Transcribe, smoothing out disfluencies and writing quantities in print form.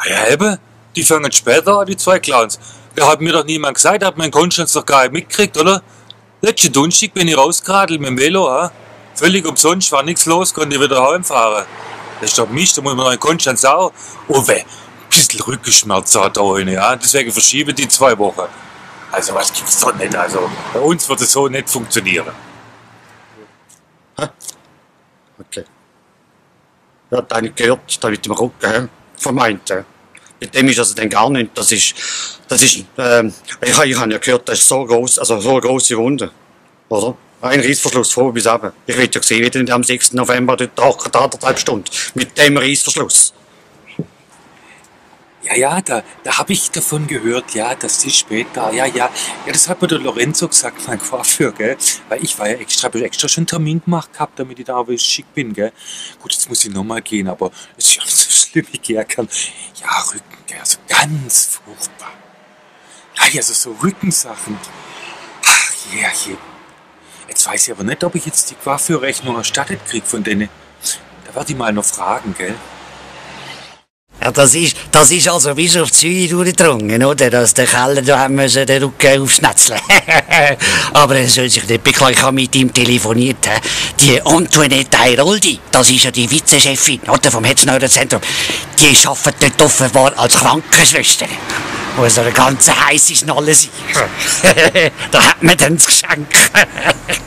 Ja, eben. Die fangen später an, die zwei Clowns. Da hat mir doch niemand gesagt, hat mein Konstanz doch gar nicht mitgekriegt, oder? Letzten Donnerstag bin ich rausgeradelt mit dem Velo, ha? Völlig umsonst, war nichts los, konnte ich wieder heimfahren. Das ist doch Mist, da muss man noch in Konstanz auch. Oh weh, ein bisschen Rückenschmerzen hat da heute, ja? Deswegen verschieben die 2 Wochen. Also was gibt's doch nicht, also bei uns wird es so nicht funktionieren. Okay. Ja, da habe ich gehört, da mit dem Rücken, vermeint. Mit dem ist also dann gar nicht, ich habe ja gehört, das ist so groß, also so eine grosse Wunde, oder? Ein Reissverschluss vor bis runter. Ich will ja sehen, wie der am 6. November dort trocknet, 1,5 Stunden, mit dem Reissverschluss. Ja, da hab ich davon gehört, ja, dass die später, ja, das hat mir der Lorenzo gesagt, mein Coiffeur, gell, weil ich war ja hab extra schon einen Termin gemacht gehabt, damit ich da aber schick bin, gell. Gut, jetzt muss ich nochmal gehen, aber es ist ja nicht so schlimm, wie ich gehen kann. Ja, Rücken, gell, also ganz furchtbar. Ja, also so Rückensachen. Ach, je. Jetzt weiß ich aber nicht, ob ich jetzt die Coiffeurrechnung erstattet krieg von denen. Da werde ich mal noch fragen, gell. Ja, das ist also bis auf Zürich durchgedrungen, oder? Dass der Keller da haben müssen den Rücken aufschnetzeln. Aber er soll sich nicht beklagen, ich habe mit ihm telefoniert. Die Antoinette Heiroldi, das ist ja die Vizechefin, oder, vom Hetzneurenzentrum, die arbeitet dort offenbar als Krankenschwester. Muss eine ganz heisse Schnalle sein. Da hat man dann das Geschenk.